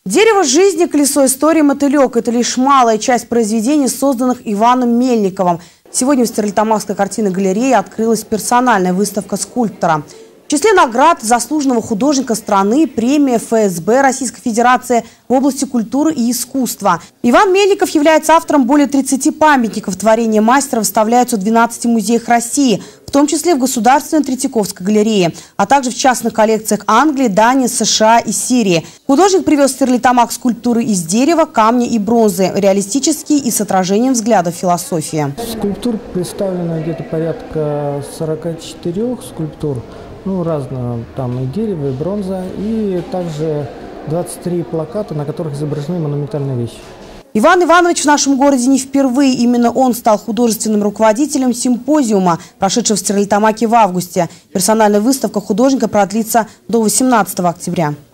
Дерево жизни, колесо истории, мотылек – это лишь малая часть произведений, созданных Иваном Мельниковым. Сегодня в Стерлитамакской картинной галерее открылась персональная выставка скульптора. В числе наград заслуженного художника страны премия ФСБ Российской Федерации в области культуры и искусства. Иван Мельников является автором более 30 памятников. Творения мастера выставляются в 12 музеях России, в том числе в Государственной Третьяковской галерее, а также в частных коллекциях Англии, Дании, США и Сирии. Художник привез в Стерлитамак скульптуры из дерева, камня и бронзы, реалистические и с отражением взглядов философии. Скульптур представлено где-то порядка 44 скульптур. Разного, там и дерево, и бронза, и также 23 плаката, на которых изображены монументальные вещи. Иван Иванович в нашем городе не впервые. Именно он стал художественным руководителем симпозиума, прошедшего в Стерлитамаке в августе. Персональная выставка художника продлится до 18 октября.